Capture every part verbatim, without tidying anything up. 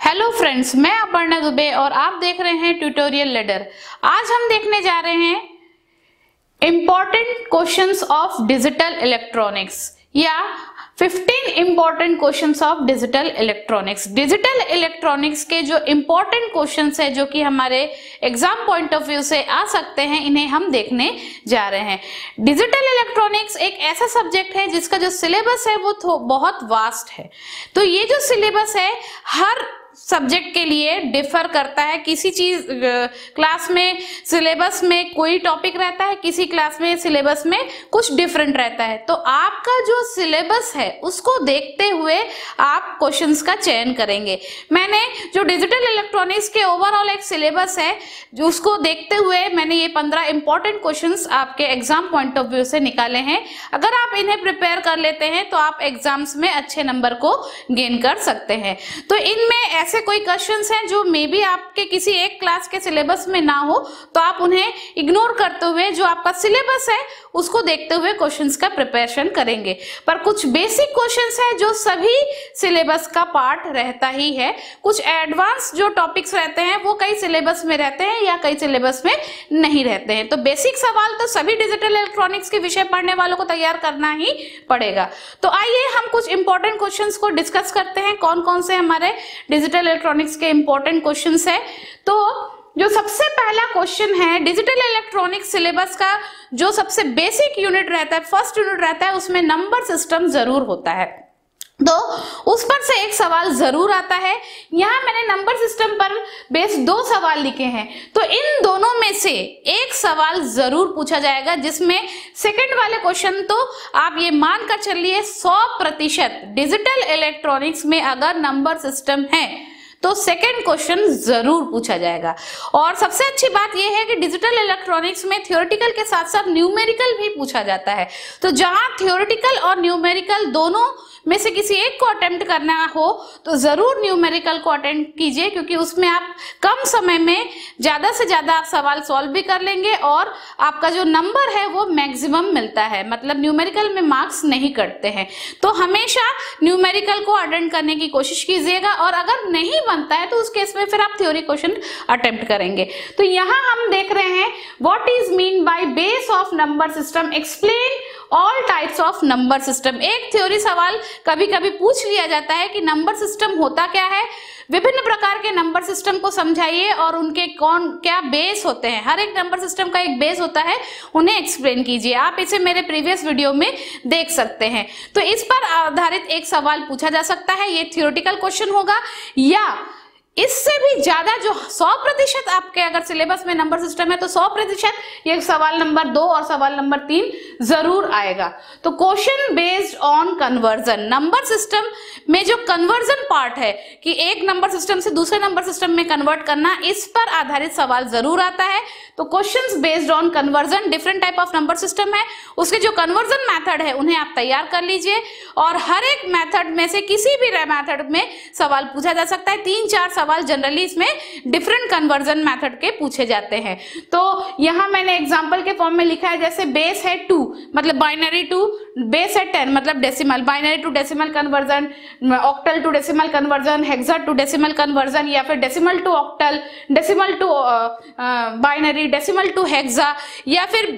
Hello friends, मैं अपर्णा दुबे और आप देख रहे हैं ट्यूटोरियल लैडर। आज हम देखने जा रहे हैं important questions of digital electronics या fifteen important questions of digital electronics. Digital electronics के जो इंपॉर्टेंट क्वेश्चंस है जो कि हमारे एग्जाम पॉइंट ऑफ व्यू से आ सकते हैं, इन्हें हम देखने जा रहे हैं। डिजिटल इलेक्ट्रॉनिक्स एक ऐसा सब्जेक्ट है जिसका जो सिलेबस है वो बहुत वास्ट है। तो ये जो सिलेबस है हर सब्जेक्ट के लिए डिफर करता है। किसी चीज क्लास में सिलेबस में कोई टॉपिक रहता है, किसी क्लास में सिलेबस में कुछ डिफरेंट रहता है। तो आपका जो सिलेबस है उसको देखते हुए आप क्वेश्चंस का चयन करेंगे। मैंने जो डिजिटल इलेक्ट्रॉनिक्स के ओवरऑल एक सिलेबस है जो उसको देखते हुए मैंने ये पंद्रह इंपॉर्टेंट क्वेश्चंस आपके एग्जाम पॉइंट ऑफ व्यू से निकाले हैं। अगर आप इन्हें प्रिपेयर कर लेते हैं तो आप एग्जाम्स में अच्छे नंबर को गेन कर सकते हैं। तो इनमें ऐसे कोई क्वेश्चंस हैं जो मे बी आपके किसी एक क्लास के सिलेबस में ना हो, तो आप उन्हें इग्नोर करते हुए जो आपका सिलेबस है उसको देखते हुए क्वेश्चंस का प्रिपरेशन करेंगे। पर कुछ बेसिक क्वेश्चंस है जो सभी सिलेबस का पार्ट रहता ही है। कुछ एडवांस जो टॉपिक्स रहते हैं वो कई सिलेबस में रहते हैं या कई सिलेबस में नहीं रहते हैं। तो बेसिक सवाल तो सभी डिजिटल इलेक्ट्रॉनिक्स के विषय पढ़ने वालों को तैयार करना ही पड़ेगा। तो आइए हम कुछ इंपॉर्टेंट क्वेश्चंस को डिस्कस करते हैं। कौन कौन से हमारे डिजिटल इलेक्ट्रॉनिक्स के इंपॉर्टेंट क्वेश्चंस है। तो जो सबसे पहला क्वेश्चन है, डिजिटल इलेक्ट्रॉनिक्स सिलेबस का जो सबसे बेसिक यूनिट रहता है, फर्स्ट यूनिट रहता है, उसमें नंबर सिस्टम जरूर होता है। तो उस पर से एक सवाल जरूर आता है। यहाँ मैंने नंबर सिस्टम पर बेस दो सवाल लिखे हैं, तो इन दोनों में से एक सवाल जरूर पूछा जाएगा, जिसमें सेकंड वाले क्वेश्चन तो आप ये मानकर चलिए सौ प्रतिशत डिजिटल इलेक्ट्रॉनिक्स में अगर नंबर सिस्टम है तो सेकंड क्वेश्चन जरूर पूछा जाएगा। और सबसे अच्छी बात यह है कि डिजिटल इलेक्ट्रॉनिक्स में थ्योरेटिकल के साथ साथ न्यूमेरिकल भी पूछा जाता है। तो जहां थ्योरेटिकल और न्यूमेरिकल दोनों में से किसी एक को अटेम्प्ट करना हो तो जरूर न्यूमेरिकल को अटेम्प्ट कीजिए, क्योंकि उसमें आप कम समय में ज्यादा से ज्यादा सवाल सॉल्व भी कर लेंगे और आपका जो नंबर है वो मैक्सिमम मिलता है। मतलब न्यूमेरिकल में मार्क्स नहीं कटते हैं। तो हमेशा न्यूमेरिकल को अटेम्प्ट करने की कोशिश कीजिएगा, और अगर नहीं बनता है तो उस केस में फिर आप थ्योरी क्वेश्चन अटेम्प्ट करेंगे। तो यहाँ हम देख रहे हैं what is mean by base of number system, explain all types of number system. एक थ्योरी सवाल कभी कभी पूछ लिया जाता है कि नंबर सिस्टम होता क्या है, विभिन्न प्रकार के नंबर सिस्टम को समझाइए और उनके कौन क्या बेस होते हैं। हर एक नंबर सिस्टम का एक बेस होता है, उन्हें एक्सप्लेन कीजिए। आप इसे मेरे प्रीवियस वीडियो में देख सकते हैं। तो इस पर आधारित एक सवाल पूछा जा सकता है, ये थ्योरेटिकल क्वेश्चन होगा। या इससे भी ज्यादा जो सौ प्रतिशत आपके अगर सिलेबस में नंबर सिस्टम है तो सौ प्रतिशत ये सवाल नंबर दो और सवाल नंबर तीन जरूर आएगा। तो question based on conversion, number system में जो कन्वर्जन पार्ट है कि एक नंबर सिस्टम से दूसरे नंबर सिस्टम में कन्वर्ट करना, इस पर आधारित सवाल जरूर आता है। तो questions based on conversion, different type of number system है, उसके जो कन्वर्जन मेथड है उन्हें आप तैयार कर लीजिए। और हर एक मेथड में से किसी भी मेथड में सवाल पूछा जा सकता है। तीन चार सवाल जनरली इसमें डिफरेंट कन्वर्जन मेथड के पूछे जाते हैं। तो यहां मैंने एग्जांपल के फॉर्म में लिखा है, जैसे बेस है टू मतलब बाइनरी टू, बेस है टेन मतलब decimal, binary to decimal conversion, octal to decimal conversion, hexa to decimal conversion, या फिर decimal to octal, decimal to binary, decimal to hexa, या फिर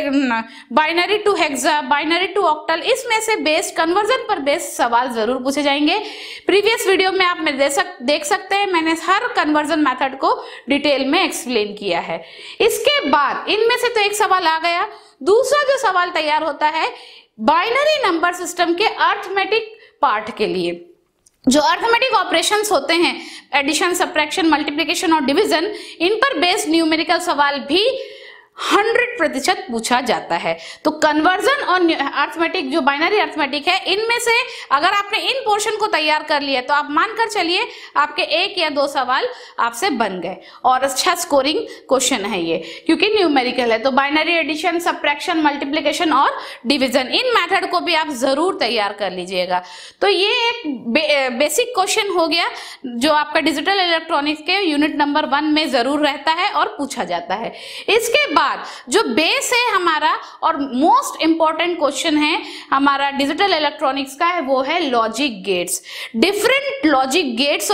binary to hexa, binary to octal. इसमें से base conversion पर base सवाल जरूर पूछे जाएंगे। प्रीवियस वीडियो में आप देख सकते हैं, मैंने हर कन्वर्जन मेथड को डिटेल में एक्सप्लेन किया है। इसके बाद इनमें से तो एक सवाल आ गया, दूसरा जो सवाल तैयार होता है बाइनरी नंबर सिस्टम के अर्थमेटिक पार्ट के लिए। जो अर्थमेटिक ऑपरेशंस होते हैं, एडिशन, सब्ट्रैक्शन, मल्टीप्लिकेशन और डिवीजन, इन पर बेस्ड न्यूमेरिकल सवाल भी हंड्रेड प्रतिशत पूछा जाता है। तो कन्वर्जन और अर्थमेटिक जो बाइनरी अर्थमेटिक है, इनमें से अगर आपने इन पोर्शन को तैयार कर लिया तो आप मानकर चलिए आपके एक या दो सवाल आपसे बन गए और अच्छा स्कोरिंग क्वेश्चन है ये, क्योंकि न्यूमेरिकल है। तो बाइनरी एडिशन, सब्ट्रैक्शन, मल्टीप्लिकेशन और डिवीजन, इन मेथड को भी आप जरूर तैयार कर लीजिएगा। तो ये एक बे, बेसिक क्वेश्चन हो गया जो आपका डिजिटल इलेक्ट्रॉनिक्स के यूनिट नंबर वन में जरूर रहता है और पूछा जाता है। इसके बाद जो बेस है हमारा और मोस्ट इंपॉर्टेंट क्वेश्चन है हमारा डिजिटल इलेक्ट्रॉनिक्स का है, वो है logic gates. Different logic gates होते हैं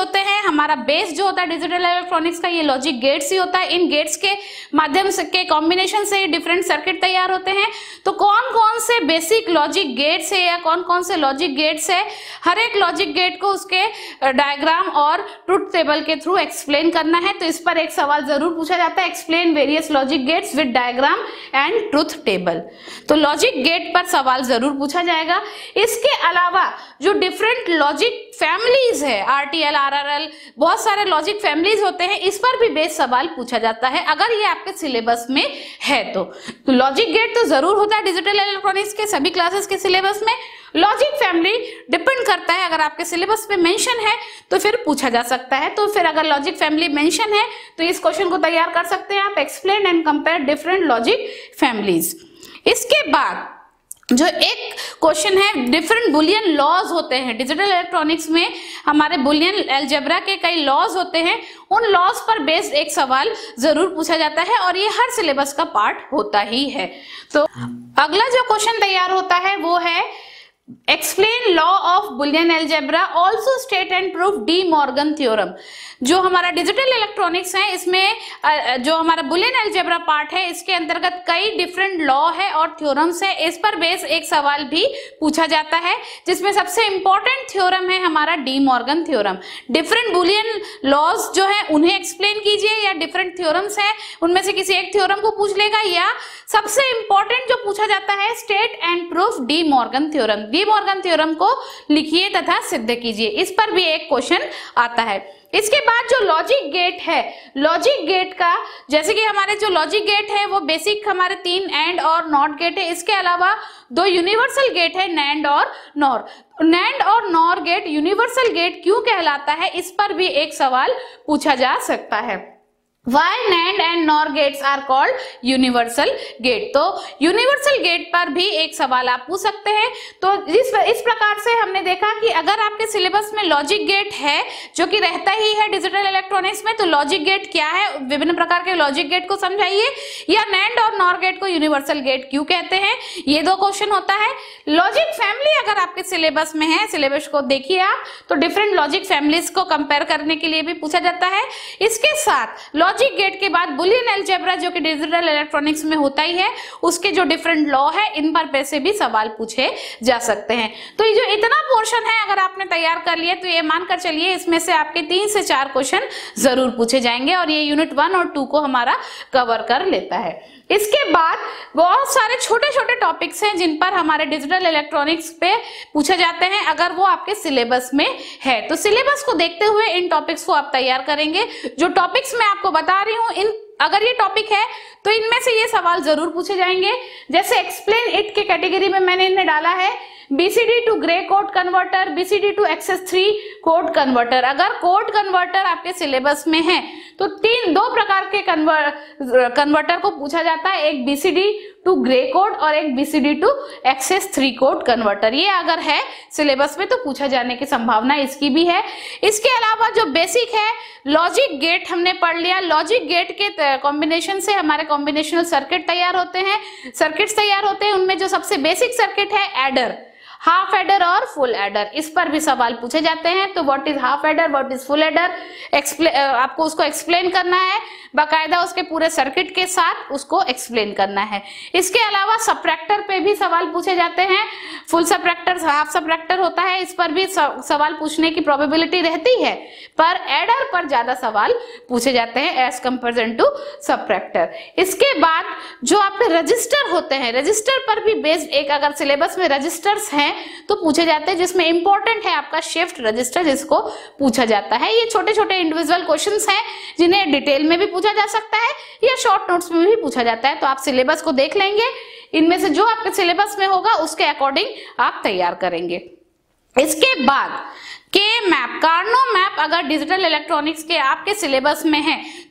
हमारा बेस जो होता है डिजिटल इलेक्ट्रॉनिक्स का, ये लॉजिक गेट्स ही होता है। इन गेट्स के माध्यम से के कॉम्बिनेशन से डिफरेंट सर्किट तैयार होते हैं। तो कौन कौन से बेसिक लॉजिक गेट्स है या कौन कौन से लॉजिक गेट्स है, हर एक लॉजिक गेट को उसके डायग्राम और ट्रुथ टेबल के थ्रू एक्सप्लेन करना है। तो इस पर एक सवाल जरूर पूछा जाता है, explain various logic gates with diagram and truth table. तो लॉजिक गेट पर सवाल जरूर पूछा जाएगा। इसके अलावा जो डिफरेंट लॉजिक फैमिलीज है, आरटीएल, आरआरएल, बहुत सारे लॉजिक फैमिलीज होते हैं, इस पर भी बेस सवाल पूछा जाता है अगर ये आपके सिलेबस में है तो। तो लॉजिक गेट तो जरूर होता है डिजिटल इलेक्ट्रॉनिक्स के सभी क्लासेस के सिलेबस में। लॉजिक फैमिली डिपेंड करता है, अगर आपके सिलेबस में मेंशन है तो फिर पूछा जा सकता है। तो फिर अगर लॉजिक फैमिली मेंशन है तो इस क्वेश्चन को तैयार कर सकते हैं आप, explain and compare different logic families. इसके बाद जो एक क्वेश्चन है, डिफरेंट बुलियन लॉज होते हैं डिजिटल इलेक्ट्रॉनिक्स में, हमारे बुलियन अलजेब्रा के कई लॉज होते हैं, उन लॉज पर बेस्ड एक सवाल जरूर पूछा जाता है और ये हर सिलेबस का पार्ट होता ही है। तो अगला जो क्वेश्चन तैयार होता है वो है explain law of Boolean algebra, also state and proof De Morgan theorem. जो हमारा डिजिटल इलेक्ट्रॉनिक्स है इसमें जो हमारा बुलियन अलजेब्रा पार्ट है, इसके अंतर्गत कई डिफरेंट लॉ है और थ्योरम्स है। इस पर बेस एक सवाल भी पूछा जाता है, जिसमें सबसे इंपॉर्टेंट थ्योरम है हमारा De Morgan theorem. Different Boolean laws जो है उन्हें एक्सप्लेन कीजिए, या डिफरेंट थ्योरम्स है उनमें से किसी एक थ्योरम को पूछ लेगा, या सबसे इंपॉर्टेंट जो पूछा जाता है state and proof De Morgan theorem. De Morgan theorem को लिखिए तथा सिद्ध कीजिए, इस पर भी एक क्वेश्चन आता है। इसके बाद जो लॉजिक गेट है, लॉजिक गेट का जैसे कि हमारे जो लॉजिक गेट है वो बेसिक हमारे तीन एंड और नॉट गेट है। इसके अलावा दो यूनिवर्सल गेट है, नैंड और नॉर। नैंड और नॉर गेट यूनिवर्सल गेट क्यों कहलाता है, इस पर भी एक सवाल पूछा जा सकता है। Why NAND and NOR gates are called universal gate? तो यूनिवर्सल गेट पर भी एक सवाल आप पूछ सकते हैं। तो इस इस प्रकार से हमने देखा कि अगर आपके सिलेबस में लॉजिक गेट है जो कि रहता ही है डिजिटल इलेक्ट्रॉनिक्स में, तो लॉजिक गेट क्या है, विभिन्न प्रकार के लॉजिक गेट को समझाइए, या नैंड और नॉर गेट को यूनिवर्सल गेट क्यों कहते हैं, ये दो क्वेश्चन होता है। लॉजिक फैमिली अगर आपके सिलेबस में है, सिलेबस को देखिए आप, तो डिफरेंट लॉजिक फैमिलीज को कंपेयर करने के लिए भी पूछा जाता है। इसके साथ लॉजिक गेट के बाद बुलियन अलजेब्रा जो कि डिजिटल इलेक्ट्रॉनिक्स में होता ही है, उसके जो डिफरेंट लॉ है इन पर पैसे भी सवाल पूछे जा सकते हैं। तो ये जो इतना पोर्शन है अगर आपने तैयार कर लिया तो ये मानकर चलिए इसमें से आपके तीन से चार क्वेश्चन जरूर पूछे जाएंगे, और ये यूनिट वन और टू को हमारा कवर कर लेता है। इसके बाद बहुत सारे छोटे छोटे टॉपिक्स हैं जिन पर हमारे डिजिटल इलेक्ट्रॉनिक्स पे पूछे जाते हैं अगर वो आपके सिलेबस में है। तो सिलेबस को देखते हुए इन टॉपिक्स को आप तैयार करेंगे। जो टॉपिक्स मैं आपको बता रही हूँ, इन अगर ये टॉपिक है तो इनमें से ये सवाल जरूर पूछे जाएंगे। जैसे एक्सप्लेन इट के कैटेगरी में मैंने इन्हें डाला है BCD to gray code converter, BCD to excess three code converter. अगर कोड कन्वर्टर आपके सिलेबस में है तो तीन दो प्रकार के कन्वर्टर कन्वर्टर को पूछा जाता है, एक बीसीडी टू ग्रे कोड और एक BCD to excess three code converter. ये अगर है सिलेबस में तो पूछा जाने की संभावना इसकी भी है। इसके अलावा जो बेसिक है लॉजिक गेट हमने पढ़ लिया। लॉजिक गेट के कॉम्बिनेशन से हमारे कॉम्बिनेशनल सर्किट तैयार होते हैं, सर्किट्स तैयार होते हैं। उनमें जो सबसे बेसिक सर्किट है एडर, हाफ एडर और फुल एडर, इस पर भी सवाल पूछे जाते हैं। तो what is half adder, what is full adder, आपको उसको एक्सप्लेन करना है, बाकायदा उसके पूरे सर्किट के साथ उसको एक्सप्लेन करना है। इसके अलावा सब्ट्रैक्टर पे भी सवाल पूछे जाते हैं। फुल सब्ट्रैक्टर, हाफ सब्ट्रैक्टर होता है, इस पर भी सवाल पूछने की प्रोबेबिलिटी रहती है, पर एडर पर ज्यादा सवाल पूछे जाते हैं एज कंपेरिजन टू सब्ट्रैक्टर। इसके बाद जो आपके रजिस्टर होते हैं, रजिस्टर पर भी बेस्ड एक अगर सिलेबस में रजिस्टर्स हैं तो पूछे जाते हैं, जिसमें इंपॉर्टेंट है आपका शिफ्ट रजिस्टर, जिसको पूछा जाता है। ये छोटे छोटे इंडिविजुअल क्वेश्चंस हैं जिन्हें डिटेल में भी पूछा जा सकता है या शॉर्ट नोट्स में भी पूछा जाता है। तो आप सिलेबस को देख लेंगे, इनमें से जो आपके सिलेबस में होगा उसके अकॉर्डिंग आप तैयार करेंगे। इसके बाद के मैप, कार्नो मैप अगर डिजिटल इलेक्ट्रॉनिक्स के आपके सिलेबस में है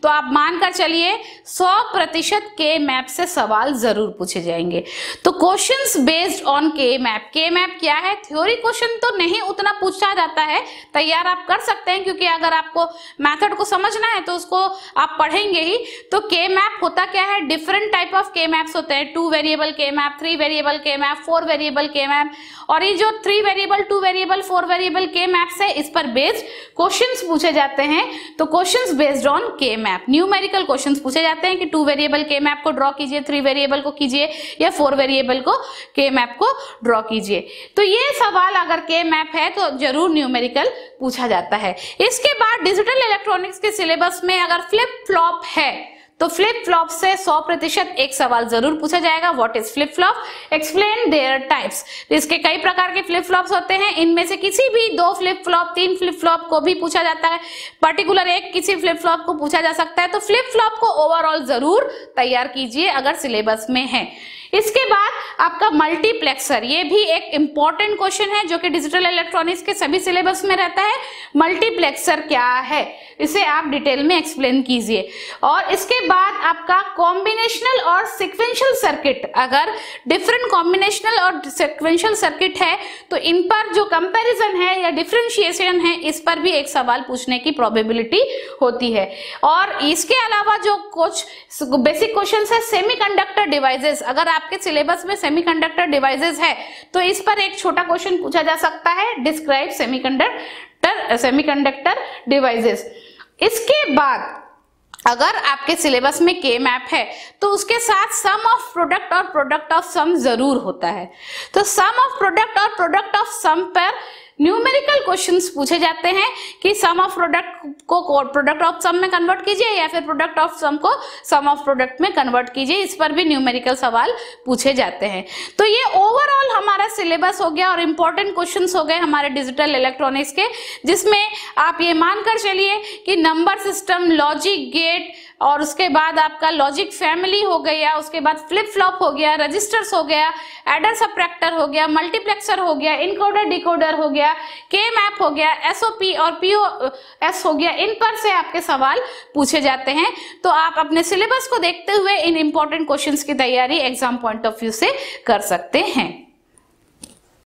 तो आप मानकर चलिए सौ प्रतिशत के मैप से सवाल जरूर पूछे जाएंगे। तो questions based on K map, K map क्या है? थ्योरी क्वेश्चन तो नहीं उतना पूछा जाता है, तैयार आप कर सकते हैं, क्योंकि अगर आपको मेथड को समझना है तो उसको आप पढ़ेंगे ही। तो के मैप होता क्या है? Different type of K maps होते हैं, two variable K map, three variable K map, four variable K map, और ये जो three variable, two variable, four variable K maps है, इस पर बेस्ड क्वेश्चंस पूछे जाते हैं। तो questions based on K map, numerical questions पूछे जाते हैं कि टू वेरिएबल के मैप को ड्रॉ कीजिए, थ्री वेरिएबल को कीजिए, या फोर वेरिएबल को के मैप को ड्रॉ कीजिए। तो ये सवाल अगर के मैप है तो जरूर न्यूमेरिकल पूछा जाता है। इसके बाद डिजिटल इलेक्ट्रॉनिक्स के सिलेबस में अगर फ्लिप फ्लॉप है तो फ्लिप फ्लॉप से सौ प्रतिशत एक सवाल जरूर पूछा जाएगा। What is flip flop? Explain their types. इसके कई प्रकार के फ्लिप फ्लॉप्स होते हैं, इनमें से किसी भी दो फ्लिप फ्लॉप, तीन फ्लिप फ्लॉप को भी पूछा जाता है, पर्टिकुलर एक किसी फ्लिप फ्लॉप को पूछा जा सकता है। तो फ्लिप फ्लॉप को ओवरऑल जरूर तैयार कीजिए अगर सिलेबस में है। इसके बाद आपका मल्टीप्लेक्सर, ये भी एक इंपॉर्टेंट क्वेश्चन है जो कि डिजिटल इलेक्ट्रॉनिक्स के सभी सिलेबस में रहता है। मल्टीप्लेक्सर क्या है, इसे आप डिटेल में एक्सप्लेन कीजिए। और इसके बाद आपका कॉम्बिनेशनल और सीक्वेंशियल सर्किट, अगर डिफरेंट कॉम्बिनेशनल और सीक्वेंशियल सर्किट है तो इन पर जो कंपैरिजन है या डिफरेंशिएशन है, इस पर भी एक सवाल पूछने की प्रोबेबिलिटी होती है। और इसके अलावा जो कुछ बेसिक क्वेश्चन है, सेमीकंडक्टर डिवाइसेस, अगर आपके सिलेबस में सेमीकंडक्टर डिवाइसेस है तो इस पर एक छोटा क्वेश्चन पूछा जा सकता है, डिस्क्राइब सेमीकंडक्टर सेमीकंडक्टर डिवाइसेस। इसके बाद अगर आपके सिलेबस में के मैप है तो उसके साथ सम ऑफ प्रोडक्ट और प्रोडक्ट ऑफ सम जरूर होता है। तो सम ऑफ प्रोडक्ट और प्रोडक्ट ऑफ सम पर न्यूमेरिकल क्वेश्चंस पूछे जाते हैं कि सम ऑफ प्रोडक्ट को प्रोडक्ट ऑफ सम में कन्वर्ट कीजिए या फिर प्रोडक्ट ऑफ सम को सम ऑफ प्रोडक्ट में कन्वर्ट कीजिए। इस पर भी न्यूमेरिकल सवाल पूछे जाते हैं। तो ये ओवरऑल हमारा सिलेबस हो गया और इंपॉर्टेंट क्वेश्चंस हो गए हमारे डिजिटल इलेक्ट्रॉनिक्स के, जिसमें आप ये मानकर चलिए कि नंबर सिस्टम, लॉजिक गेट, और उसके बाद आपका लॉजिक फैमिली हो गया, उसके बाद फ्लिप फ्लॉप हो गया, रजिस्टर्स हो गया, एडर सबट्रैक्टर हो गया, मल्टीप्लेक्सर हो गया, इनकोडर डिकोडर हो गया, के मैप हो गया, एसओपी और पीओएस हो गया। इन पर से आपके सवाल पूछे जाते हैं। तो आप अपने सिलेबस को देखते हुए इन इंपॉर्टेंट क्वेश्चंस की तैयारी एग्जाम पॉइंट ऑफ व्यू से कर सकते हैं।